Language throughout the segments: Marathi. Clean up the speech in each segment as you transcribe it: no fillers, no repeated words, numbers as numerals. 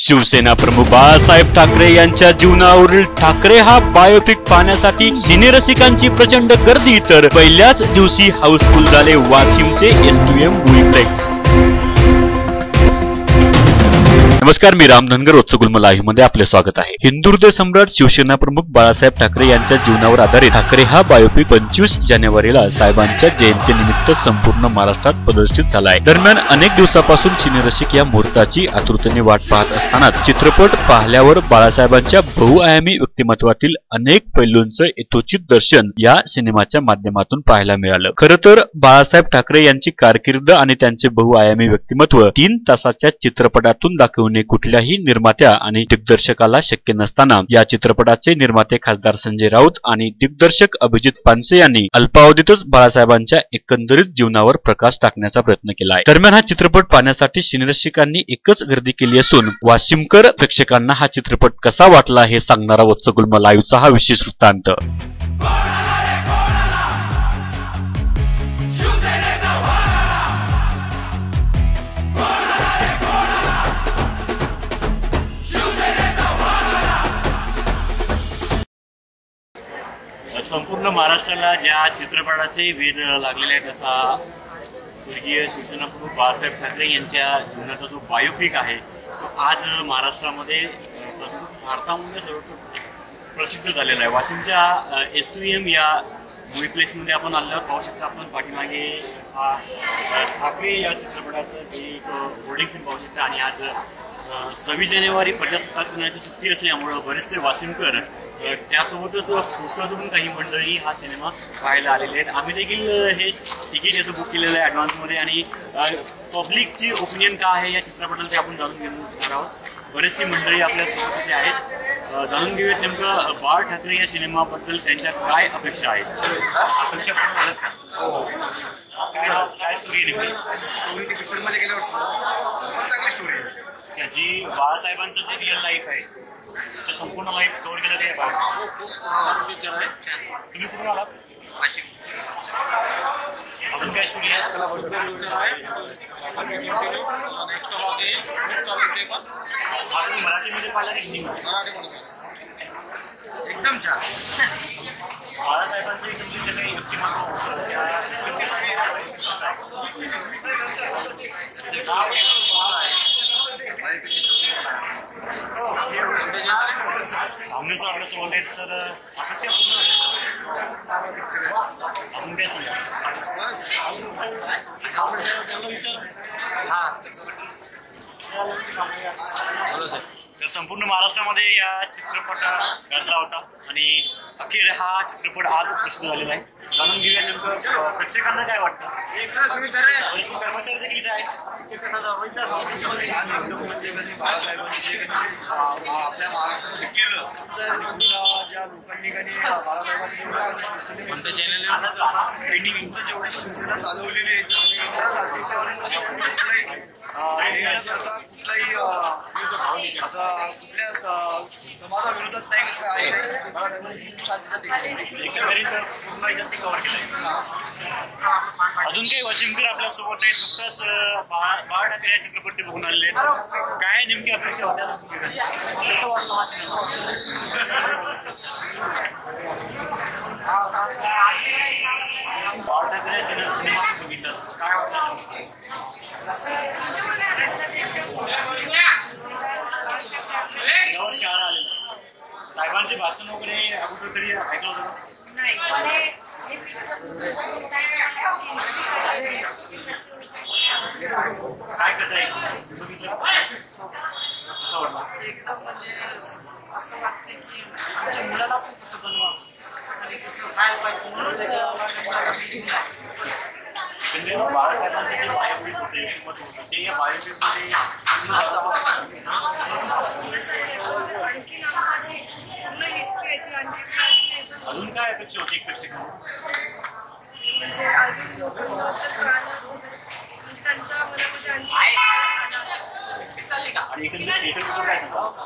शिवसेना प्रमुख बाळासाहेब ठाकरे यांच्या जीवनावरील ठाकरे हा बायोपिक पाहण्यासाठी सिनेरसिकांची प्रचंड गर्दी, तर पहिल्याच दिवशी हाऊसफुल झाले वाशिमचे एसटीएम मुव्हीप्लेक्स. नमस्कार, मी राम धनगर. रोजचं लाईव्ह मध्ये आपले स्वागत आहे. हिंदू हृदय सम्राट शिवसेना प्रमुख बाळासाहेब ठाकरे यांच्या जीवनावर आधारित ठाकरे हा बायोपिक 25 जानेवारीला साहेबांच्या जयंतीनिमित्त संपूर्ण महाराष्ट्रात प्रदर्शित झाला आहे. दरम्यान अनेक दिवसापासून सिनेरसिक या मुहूर्ताची आतुरतेने वाट पाहत असतानाच चित्रपट पाहिल्यावर बाळासाहेबांच्या बहुआयामी व्यक्तिमत्वातील अनेक पैलूंचं यथोचित दर्शन या सिनेमाच्या माध्यमातून पाहायला मिळालं. खरं तर बाळासाहेब ठाकरे यांची कारकीर्द आणि त्यांचे बहुआयामी व्यक्तिमत्व 3 तासाच्या चित्रपटातून दाखवणे कुठल्याही निर्मात्या आणि दिग्दर्शकाला शक्य नसताना या चित्रपटाचे निर्माते खासदार संजय राऊत आणि दिग्दर्शक अभिजित पानसे यांनी अल्पावधीतच बाळासाहेबांच्या एकंदरीत जीवनावर प्रकाश टाकण्याचा प्रयत्न केला आहे. दरम्यान हा चित्रपट पाहण्यासाठी सिनेरसिकांनी एकच गर्दी केली असून वाशिमकर प्रेक्षकांना हा चित्रपट कसा वाटला हे सांगणारा वत्सगुल्म लाईव्हचा हा विशेष वृत्तांत. संपूर्ण महाराष्ट्राला ज्या चित्रपटाचे वेध लागलेले आहेत असा स्वर्गीय शिवसेना प्रमुख बाळासाहेब ठाकरे यांच्या जीवनाचा जो बायोपिक आहे तो आज महाराष्ट्रामध्ये भारतामध्ये सर्वत्र प्रसिद्ध झालेला आहे. वाशिमच्या एसटीएम या मुव्हीप्लेक्समध्ये आपण आल्यावर पाहू शकता. आपण पाठीमागे हा ठाकरे या चित्रपटाचं एक होर्डिंग फिल्म पाहू शकता. आणि आज 26 जानेवारी प्रजासत्ताक दिनाची सुट्टी असल्यामुळं बरेचसे वाशिमकर त्यासोबतच पुसदून काही मंडळी हा सिनेमा पाहायला आलेले आहेत. आम्ही देखील हे तिकीट याचं बुक केलेलं आहे ॲडव्हान्समध्ये आणि पब्लिकची ओपिनियन काय आहे या चित्रपटाला ते आपण जाणून घेणार आहोत. बरेचशी मंडळी आपल्यासोबत इथे आहेत. जाणून घेऊयात नेमकं बाळ ठाकरे या सिनेमाबद्दल त्यांच्या काय अपेक्षा आहेत. अपेक्षा काय स्टोरी नेमकी स्टोरी ती पिक्चरमध्ये गेल्यावर चांगली स्टोरी आहे. जी बाळासाहेबांचं जे रिअल लाईफ आहे त्याचं संपूर्ण लाईफ कव्हर केलं ते पिक्चर आहे. तुम्ही कुठून आलात? वाशिम. अजून काय स्टोरी आहे? आपण मराठीमध्ये पाहिला की हिंदीमध्ये? एकदम छान. बाळासाहेबांचं एकदम जे काही व्यक्तिमत्व होतं सामने आपल्यासोबत आहेत तर अपेक्षा पूर्ण अजून काय सांगा. तर संपूर्ण महाराष्ट्रामध्ये या चित्रपटात गाजला होता आणि अखेर हा चित्रपट आज प्रसिद्ध झालेला आहे. जाणून घेऊया नेमकं प्रेक्षकांना काय वाटतं. कर्मचारी देखील इथे आहेत. छान एकदम म्हणजे बाळासाहेबांनी जे आपल्या महाराष्ट्रामध्ये केलं ज्या लोकांनी बाळासाहेबांनी पेंटिंग जेवढी शिवसेना चालवलेली आहे कुठलाही असा कुठल्या समाजाविरोधात नाही. अजून काही वाशिमकर आपल्या सोबत आहेत. नुकताच बाळ ठाकरे या चित्रपट बघून आलेले आहेत. काय नेमकी अपेक्षा होत्या? कसं वाटलं हा सिनेमा? बाळ ठाकरे या सिनेमा बघितलास काय वाटलं? यावर शहर आलेलं साहेबांचे भाषण वगैरे अगोदर तरी ऐकलं होतं? नाही. काय कथा आहे बघितलं? कसं वाटलं? एकदम म्हणजे असं वाटतं की आमच्या मुलाला पण कसं बनवावं आणि कसं व्हायला पाहिजे म्हणून बाळासाहेबांचे जे बायोपिक होते हिंमत होतं ते या बायोपिकमध्ये अजून काय अपेक्षा होती एक प्रेक्षकांना? म्हणजे अजून लोकांना कळालं असतं म्हणजे त्यांच्या मनामध्ये आणि एकंदरीत काय सांगा.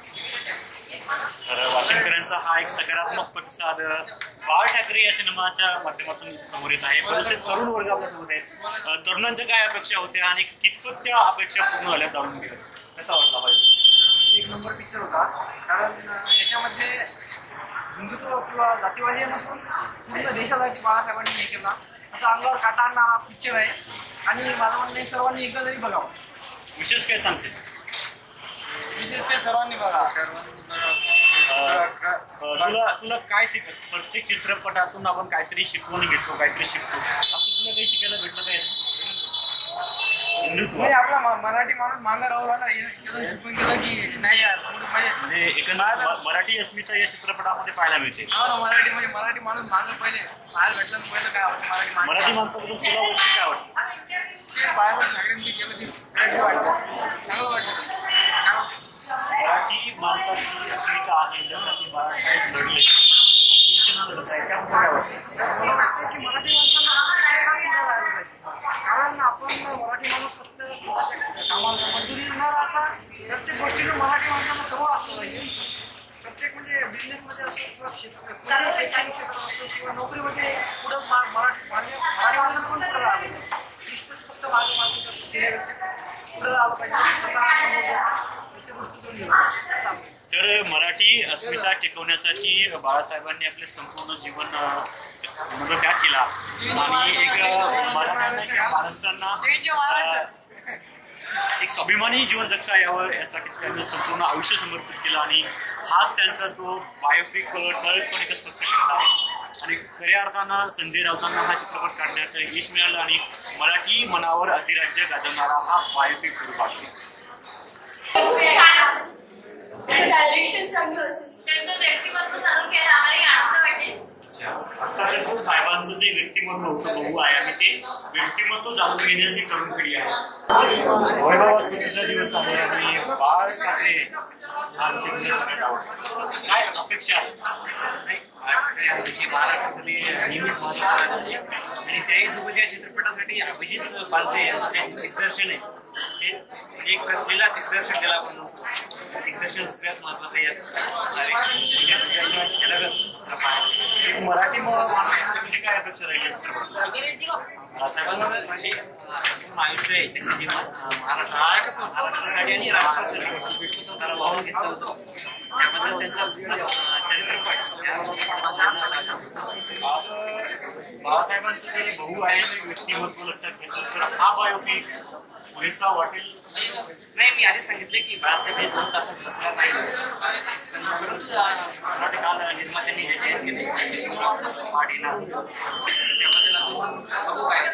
तर वाशिमकरांचा हा एक सकारात्मक प्रतिसाद बाळ ठाकरे या सिनेमाच्या माध्यमातून समोर येत आहे. बरेचसे तरुण वर्ग आपल्यासोबत आहेत. तरुणांच्या काय अपेक्षा होत्या आणि कितपत त्या अपेक्षा पूर्ण झाल्या जाणून घेऊया. कसा वाटला पाहिजे? एक नंबर पिक्चर होता. कारण याच्यामध्ये हिंदुत्व किंवा जातीवादी नसून पूर्ण देशासाठी बाळासाहेबांनी हे केला असं अंगावर काटा आणणारा पिक्चर आहे. आणि माझं म्हणणं आहे सर्वांनी एकदा तरी बघावं. विशेष काय सांगशील? विशेष ते सर्वांनी बघा. तुला काय प्रत्येक चित्रपटातून आपण काहीतरी शिकवून घेतो, काहीतरी शिकतो, असं तुला काही शिकायला भेटलं काय? नाही, आपला मराठी माणूस मागं राहू लागला शिकून गेलं की नाही यार म्हणजे एकंदर मराठी अस्मिता या चित्रपटामध्ये पाहायला मिळते. मराठी म्हणजे मराठी माणूस मागं पहिले पाहायला भेटलं पहिलं काय आवडतं मराठी माणसाबद्दल तुला वरती काय वाटतं? ते बाळासाहेब ठाकरेंनी केलं ते वाटतं, चांगलं वाटतं. मराठी माणसाची अस्मिता आहे ज्यासाठी बाळासाहेब लढले, शिवसेना लढत आहे, त्याबद्दल काय वाटतं? मला वाटतं की मराठी माणसांना पुढे राहिलं पाहिजे. कारण आपण मराठी माणूस फक्त कामाला मजुरी न राहता प्रत्येक गोष्टीनं मराठी माणसांना समोर असलं पाहिजे. प्रत्येक म्हणजे बिझनेसमध्ये असो किंवा शैक्षणिक क्षेत्रात असो किंवा नोकरीमध्ये पुढं मराठी माणसानं पण पुढे राहिलं पाहिजे. नुसतंच फक्त मागे देण्यापेक्षा पुढे राहिलं पाहिजे. प्रत्येक गोष्टी दोन घेऊन. तर मराठी अस्मिता टिकवण्यासाठी बाळासाहेबांनी आपले संपूर्ण जीवन त्याग केला आणि एक मराठ्यांना किंवा महाराष्ट्रांना एक स्वाभिमानी जीवन जगता यावं यासाठी त्यांनी संपूर्ण आयुष्य समर्पित केलं आणि हाच त्यांचा तो बायोपिक ठळकपणे स्पष्ट केलेला आहे. आणि खऱ्या अर्थानं संजय राऊतांना हा चित्रपट काढण्यात यश मिळालं आणि मराठी मनावर अधिराज्य गाजवणारा हा बायोपिक ठरू पाहतो. डायरेक्शन चांगलं असेल, त्यांचं व्यक्तिमत्व जाणून घ्यायला आम्हाला आनंद वाटेल. आतापर्यंत साहेबांचं जे व्यक्तिमत्व होतं बहु आहे आणि ते व्यक्तिमत्व जाणून घेण्याची तरुण पिढी आहे. वैभव सुट्टीचा दिवस आहे आणि बाळ ठाकरे काय अपेक्षा आहे? महाराष्ट्रासाठी नेहमीच महत्त्वाचं आणि त्याही सोबत या चित्रपटासाठी अभिजित पालसे यांचं जे दिग्दर्शन आहे ते म्हणजे एक कसलेला दिग्दर्शन त्याला आपण दिग्दर्शन सगळ्यात महत्वाचं या दिग्दर्शनाची झलकच मराठी माणूस काय अपेक्षा राहिली? साहेबांचं म्हणजे संपूर्ण आयुष्य आहे त्यांचं जीवन महाराष्ट्रासाठी आणि राष्ट्रासाठी त्याला वाहून घेतलं होतं. त्याबद्दल त्यांचा चरित्रपट बाळासाहेबांचं जर बहु आहे व्यक्तिमत्व लक्षात घेतलं तर हा बायोपिक पुरेसा वाटेल? नाही, मी आधी सांगितले की बाळासाहेब हे 2 तासात बसणार नाही. परंतु मराठी काल निर्मात्यांनी हे जाहीर केले पाठ येणार त्याबद्दल बघू काय.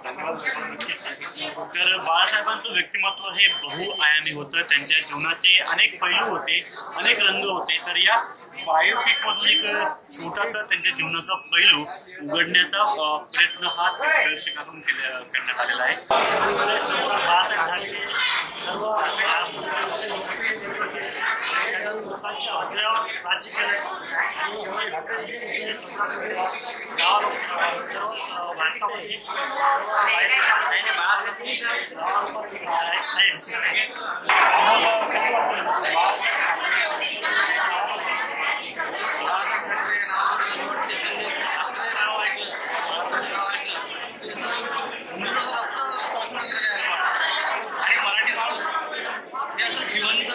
तर बाळासाहेबांचं व्यक्तिमत्व हे बहुआयामी होतं. त्यांच्या जीवनाचे अनेक पैलू होते, अनेक रंग होते. तर या बायोपिक मधून एक छोटासा त्यांच्या जीवनाचा पैलू उघडण्याचा प्रयत्न हा दर्शकातून करण्यात आलेला आहे. बाळासाहेब ठाकरे सर्व महाराष्ट्रातील लोकांच्या हृदयावर राज्य केलं आणि सर्व भारतामध्ये आणि मराठी माणूस जिवंत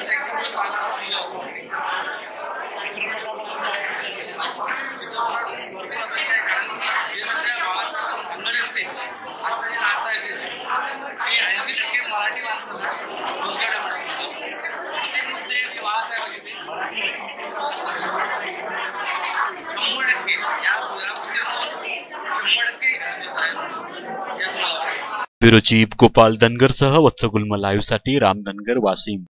भरपूर अपेक्षा आहे. कारण जे सध्या बाळासाहेब भांगडे होते आता जे नासाहेब ते 80% मराठी माणसाला रोजगार प्रत्येक मुद्दे बाळासाहेब होते 100% या पिक्चर 100% ब्युरो चीफ गोपाल धनगरसह वत्स गुल्म लाईव्हसाठी राम धनगर, वाशिम.